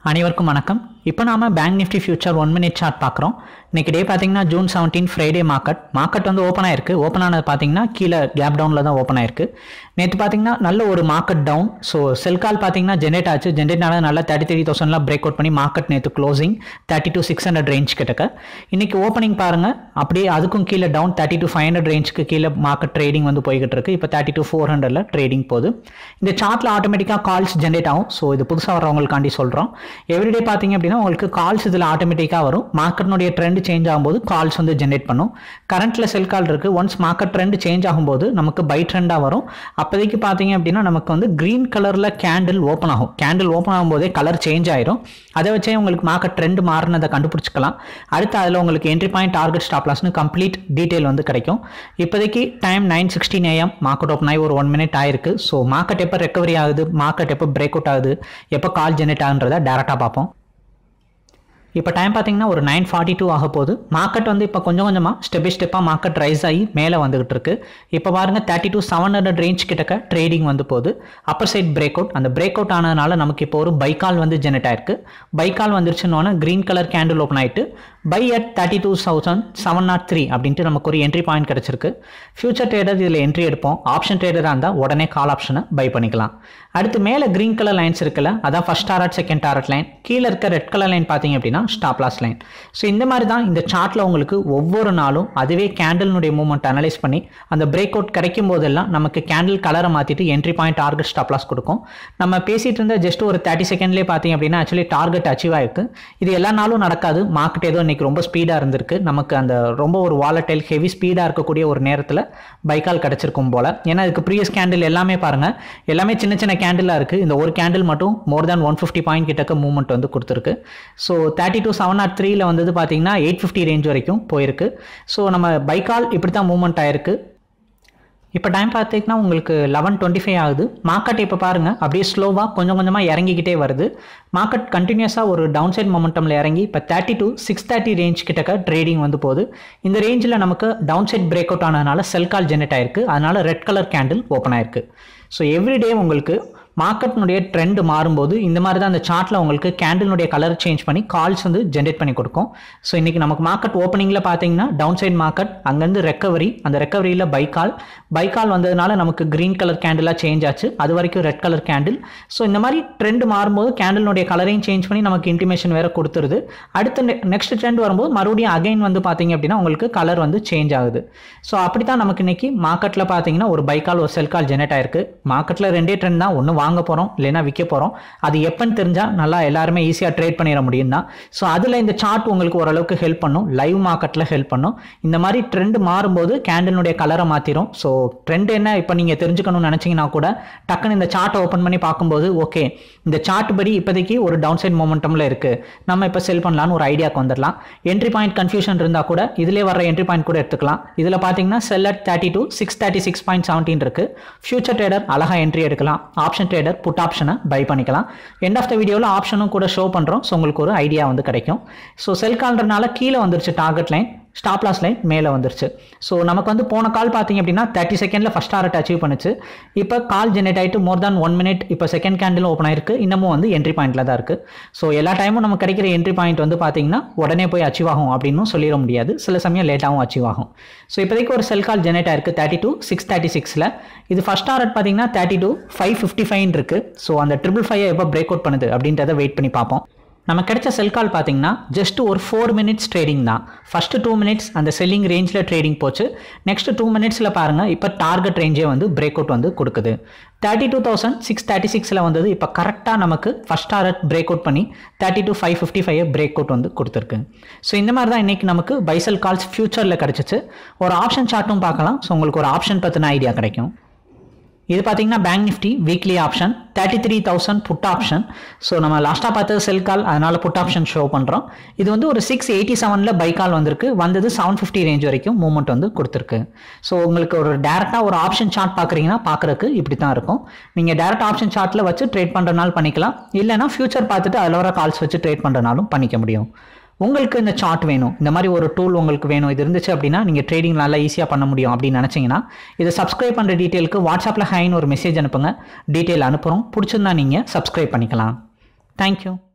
அனைவருக்கும் வணக்கம். இப்போ நாம bank nifty future 1 minute chart பார்க்குறோம். இன்னைக்கு டே பார்த்தீங்கன்னா ஜூன் 17 ஃப்ரைடே மார்க்கெட் வந்து ஓப்பன் ஆயிருக்கு. ஓப்பன் ஆனது பார்த்தீங்கன்னா கீழே கேப் டவுனில் தான் ஓப்பன் ஆயிருக்கு. நேற்று பார்த்தீங்கன்னா நல்ல ஒரு market down. So sell call பார்த்தீங்கன்னா ஜென்ரேட் ஆச்சு. ஜென்ரேட் ஆனது நல்லா 33,000 பிரேக் அவுட் பண்ணி மார்க்கெட் நேற்று க்ளோசிங் 32,600 ரேஞ்ச் கிட்டக்க. இன்னைக்கு ஓப்பனிங் பாருங்க அப்படியே அதுக்கும் கீழே டவுன் 32,500 ரேஞ்சுக்கு கீழே மார்க்கெட் ட்ரேடிங் வந்து போய்கிட்டு இருக்கு. இப்போ 32,400ல ட்ரேடிங் போகுது. இந்த சார்ட்ல ஆட்டோமேட்டிக்காக கால்ஸ் ஜென்ரேட் ஆகும். ஸோ இது புதுசாக வரவங்களுக்காண்டி சொல்கிறோம். எவ்ரிடே பார்த்தீங்க அப்படின்னா உங்களுக்கு கால்ஸ் இதில் ஆட்டோமேட்டிக்காக வரும். மார்க்கெட்னுடைய ட்ரெண்ட் சேஞ்ச் ஆகும்போது கால்ஸ் வந்து ஜென்ரேட் பண்ணும். கரண்ட்ல செல் கால் இருக்கு. ஒன்ஸ் மார்க்கெட் ட்ரெண்ட் சேஞ்ச் ஆகும்போது நமக்கு பை ட்ரெண்டாக வரும். அப்போதைக்கு பார்த்தீங்க அப்படின்னா நமக்கு வந்து கிரீன் கலர்ல கேண்டில் ஓப்பன் ஆகும். கேண்டில் ஓப்பன் ஆகும்போதே கலர் சேஞ்ச் ஆயிரும். அதை வச்சே உங்களுக்கு மார்க்கெட் ட்ரெண்ட் மாறினதை கண்டுபிடிச்சிக்கலாம். அடுத்து அதில் உங்களுக்கு என்ட்ரி பாயிண்ட், டார்கெட், ஸ்டாப் லாஸ்னு கம்ப்ளீட் டீடைல் வந்து கிடைக்கும். இப்போதைக்கு டைம் 9:16 AM. மார்க்கெட் ஓப்பன் ஆகி ஒரு 1 மினிட் ஆயிருக்கு. ஸோ மார்க்கெட் எப்போ ரெக்கவரி ஆகுது, மார்க்கெட் எப்போ பிரேக் அவுட் ஆகுது, எப்போ கால் ஜென்ரேட் ஆகுன்றதை டேரெக்டாக பார்ப்போம். இப்போ டைம் பார்த்தீங்கன்னா ஒரு 9:42 ஆக போகுது. மார்க்கெட் வந்து இப்போ கொஞ்சம் கொஞ்சமாக ஸ்டெப் பை ஸ்டெப்பாக மார்க்கெட் ரைஸ் ஆகி மேலே வந்துகிட்டு இருக்கு. இப்போ பாருங்க 32,700 ரேஞ்ச் கிட்டக்க ட்ரேடிங் வந்து போகுது. Upper side break out. அந்த பிரேக் அவுட் ஆனதுனால நமக்கு இப்போ ஒரு பை கால் வந்து ஜெனரேட் ஆயிருக்கு. பை கால் வந்துருச்சுன்னு கிரீன் கலர் கேண்டில் ஓப்பன் ஆயிட்டு பை அட் 32,703 அப்படின்ட்டு நமக்கு ஒரு என்ட்ரி பாயிண்ட் கிடைச்சிருக்கு. ஃபியூச்சர் ட்ரேடர் இதில் என்ட்ரி எடுப்போம். ஆப்ஷன் ட்ரேடராக இருந்தால் உடனே கால் ஆப்ஷனை பை பண்ணிக்கலாம். அடுத்து மேலே கிரீன் கலர் லைன்ஸ் இருக்குல்ல, அதான் first target, second target line. கீழே இருக்க ரெட் கலர் லைன் பார்த்தீங்க அப்படின்னா ஸ்டாப் லாஸ் லைன். ஸோ இந்த மாதிரி தான் இந்த சார்ட்ல உங்களுக்கு ஒவ்வொரு நாளும் அதுவே கேண்டில்னுடைய மூவ்மெண்ட் அனலைஸ் பண்ணி அந்த பிரேக் அவுட் கிடைக்கும் போதெல்லாம் நமக்கு கேண்டில் கலரை மாற்றிட்டு entry point, target, stop loss கொடுக்கும். நம்ம பேசிட்டு இருந்த ஜஸ்ட் ஒரு 30 செகண்ட்லேயே பார்த்தீங்க அப்படின்னா ஆக்சுவலி டார்கெட் அச்சீவ் ஆயிருக்கு. இது எல்லா நாளும் நடக்காது. மார்க்கெட் ஏதோ இன்னைக்கு ரொம்ப ஸ்பீடாக இருந்திருக்கு. நமக்கு அந்த ரொம்ப ஒரு வாலட்டைல் ஹெவி ஸ்பீடாக இருக்கக்கூடிய ஒரு நேரத்தில் பைக்கால் கிடைச்சிருக்கும் போல. ஏன்னா இதுக்கு ப்ரீவியஸ் கேண்டில் எல்லாமே பாருங்க, எல்லாமே சின்ன சின்ன கேண்டிலாக இருக்குது. இந்த ஒரு கேண்டில் மட்டும் மோர் தேன் 150 பாயிண்ட் கிட்டக்க மூவ்மெண்ட் வந்து கொடுத்துருக்கு. ஸோ 32,703ல வந்தது பார்த்தீங்கன்னா 850 ரேஞ்ச் வரைக்கும் போயிருக்கு. ஸோ நம்ம பைக்கால் இப்படி தான் மூவ்மெண்ட் ஆயிருக்கு. இப்போ டைம் பார்த்தீங்கன்னா உங்களுக்கு 11:25 ஆகுது. மார்க்கெட் இப்போ பாருங்க அப்படியே ஸ்லோவாக கொஞ்சம் கொஞ்சமாக இறங்கிக்கிட்டே வருது. மார்க்கெட் கண்டினியூஸாக ஒரு டவுன் சைட் மொமெண்டமில் இறங்கி இப்போ 32,630 ரேஞ்ச் கிட்டக்க ட்ரேடிங் வந்து போகுது. இந்த ரேஞ்சில் நமக்கு டவுன் சைட் பிரேக் அவுட் ஆனதுனால செல் கால் ஜெனரேட் ஆயிருக்கு. அதனால ரெட் கலர் கேண்டில் ஓப்பன் ஆயிருக்கு. ஸோ எவ்ரிடே உங்களுக்கு மார்க்கெட்னுடைய ட்ரெண்ட் மாறும்போது இந்த மாதிரி தான் அந்த சார்ட்டில் உங்களுக்கு கேண்டிலுடைய கலர் சேஞ்ச் பண்ணி கால்ஸ் வந்து ஜென்ரேட் பண்ணி கொடுக்கும். ஸோ இன்றைக்கி நமக்கு மார்க்கெட் ஓப்பனிங்கில் பார்த்தீங்கன்னா டவுன் சைட் மார்க்கெட், அங்கேருந்து ரெக்கவரி, அந்த ரெக்கவரியில் பை கால் வந்ததுனால நமக்கு கிரீன் கலர் கேண்டிலாக சேஞ்ச் ஆச்சு. அது வரைக்கும் ரெட் கலர் கேண்டில். ஸோ இந்த மாதிரி ட்ரெண்ட் மாறும்போது கேண்டிலுடைய கலரையும் சேஞ்ச் பண்ணி நமக்கு இன்டிமேஷன் வேறு கொடுத்துருது. அடுத்து நெக்ஸ்ட் ட்ரெண்ட் வரும்போது மறுபடியும் அகைன் வந்து பார்த்தீங்க அப்படின்னா உங்களுக்கு கலர் வந்து சேஞ்ச் ஆகுது. ஸோ அப்படி தான் நமக்கு இன்னைக்கு மார்க்கெட்டில் பார்த்தீங்கன்னா ஒரு பை கால், ஒரு செல் கால் ஜெனரேட் ஆயிருக்கு. மார்க்கெட்டில் ரெண்டே ட்ரெண்ட் தான், ஒன்று வாங்க போகிறோம் இல்லைன்னா விற்க போகிறோம். அது எப்பன்னு தெரிஞ்சால் நல்லா எல்லாருமே ஈஸியாக ட்ரேட் பண்ணிட முடியும் தான். ஸோ அதில் இந்த சார்ட் உங்களுக்கு ஓரளவுக்கு ஹெல்ப் பண்ணும். லைவ் மார்க்கெட்டில் ஹெல்ப் பண்ணும். இந்த மாதிரி ட்ரெண்ட் மாறும்போது கேண்டிலுடைய கலரை மாற்றிடும். ஸோ ட்ரெண்ட் என்ன இப்போ நீங்கள் தெரிஞ்சுக்கணும்னு நினச்சிங்கன்னா கூட டக்குன்னு இந்த சார்ட்டை ஓப்பன் பண்ணி பார்க்கும்போது ஓகே இந்த சார்ட் படி இப்போதைக்கு ஒரு டவுன் சைட் மொமெண்டமில் இருக்குது, நம்ம இப்போ செல் பண்ணலான்னு ஒரு ஐடியாவுக்கு வந்துடலாம். என்ட்ரி பாயிண்ட் கன்ஃபியூஷன் இருந்தால் கூட இதிலே வர என்ட்ரி பாயிண்ட் கூட எடுத்துக்கலாம். இதில் பார்த்தீங்கன்னா செல் அட் 32,636.17 இருக்குது. ஃபியூச்சர் ட்ரேடர் அழகாக என்ட்ரி எடுக்கலாம். ஆப்ஷன் ட்ரேடர் புட் ஆப்ஷனை பை பண்ணிக்கலாம். எண்ட் ஆஃப் த வீடியோவில் ஆப்ஷனும் கூட ஷோ பண்ணுறோம். ஸோ உங்களுக்கு ஒரு ஐடியா வந்து கிடைக்கும். ஸோ செல் கால்ன்றனால கீழே வந்துருச்சு target line, stop loss line மேலே வந்துருச்சு. ஸோ நமக்கு வந்து போன கால் பார்த்தீங்க அப்படின்னா 30 செகண்டில் ஃபர்ஸ்ட் டாரட் அச்சீவ் பண்ணுச்சு. இப்போ கால் ஜெனரேட் ஆகிட்டு மோர் தேன் 1 மினிட் இப்போ செகண்ட் கேண்டிலும் ஓப்பன் ஆயிருக்கு. இன்னமும் வந்து என்ட்ரி பாயிண்டில் தான் இருக்குது. ஸோ எல்லா டைமும் நமக்கு கிடைக்கிற என்ட்ரி பாயிண்ட் வந்து பார்த்தீங்கன்னா உடனே போய் அச்சீவ் ஆகும் அப்படின்னு சொல்லிட முடியாது. சில சமயம் லேட்டாகவும் அச்சீவ் ஆகும். ஸோ இப்போதைக்கு ஒரு செல் கால் ஜெனரேட் ஆயிருக்கு 32,636ல. இது ஃபர்ஸ்ட் டாரட் பார்த்தீங்கன்னா 32,555 இருக்குது. ஸோ அந்த 555 எப்போ பிரேக் அவுட் பண்ணுது அப்படின்றத வெயிட் பண்ணி பார்ப்போம். நம்ம கிடைச்ச செல் கால் பார்த்தீங்கன்னா ஜஸ்ட் ஒரு 4 மினிட்ஸ் ட்ரேடிங் தான். ஃபர்ஸ்ட் 2 மினிட்ஸ் அந்த செல்லிங் ரேஞ்சில் ட்ரேடிங் போச்சு. நெக்ஸ்ட் 2 மினிட்ஸில் பாருங்கள் இப்போ டார்கெட் ரேஞ்சே வந்து பிரேக் அவுட் வந்து கொடுக்குது. 32,636ல வந்தது இப்போ கரெக்டாக நமக்கு ஃபர்ஸ்ட் டாரட் பிரேக் அவுட் பண்ணி 32,555 பிரேக் அவுட் வந்து கொடுத்துருக்கு. ஸோ இந்த மாதிரி தான் இன்றைக்கி நமக்கு பை செல் கால்ஸ் ஃபியூச்சரில் கிடச்சிச்சு. ஒரு ஆப்ஷன் சார்ட்டும் பார்க்கலாம். ஸோ உங்களுக்கு ஒரு ஆப்ஷன் பற்றின ஐடியா கிடைக்கும். இது பார்த்தீங்கன்னா bank nifty weekly option 33,000 put option. So நம்ம லாஸ்ட்டாக பார்த்தது செல் கால், அதனால புட் ஆப்ஷன் ஷோ பண்ணுறோம். இது வந்து ஒரு 687ல பை கால் வந்திருக்கு. வந்தது 750 ரேஞ்ச் வரைக்கும் மூவ்மெண்ட் வந்து கொடுத்துருக்கு. ஸோ உங்களுக்கு ஒரு டேரெக்டாக ஒரு ஆப்ஷன் சார்ட் பார்க்குறீங்கன்னா பார்க்குறதுக்கு இப்படி தான் இருக்கும். நீங்கள் டேரெக்ட் ஆப்ஷன் சார்ட்டில் வச்சு ட்ரேட் பண்ணுறனால பண்ணிக்கலாம். இல்லைனா ஃபியூச்சர் பார்த்துட்டு அதில் வர கால்ஸ் வச்சு ட்ரேட் பண்ணுறனாலும் பண்ணிக்க முடியும். உங்களுக்கு இந்த சார்ட் வேணும், இந்த மாதிரி ஒரு டூல் உங்களுக்கு வேணும், இது இருந்துச்சு அப்படின்னா நீங்கள் ட்ரேடிங் நல்லா ஈஸியாக பண்ண முடியும் அப்படின்னு நினச்சிங்கன்னா இதை சப்ஸ்கிரைப் பண்ணுற டீட்டெயிலுக்கு வாட்ஸ்அப்பில் ஹைன்னு ஒரு மெசேஜ் அனுப்புங்க. டீட்டெயில் அனுப்புகிறோம். பிடிச்சிருந்தா நீங்கள் சப்ஸ்கிரைப் பண்ணிக்கலாம். தேங்க்யூ.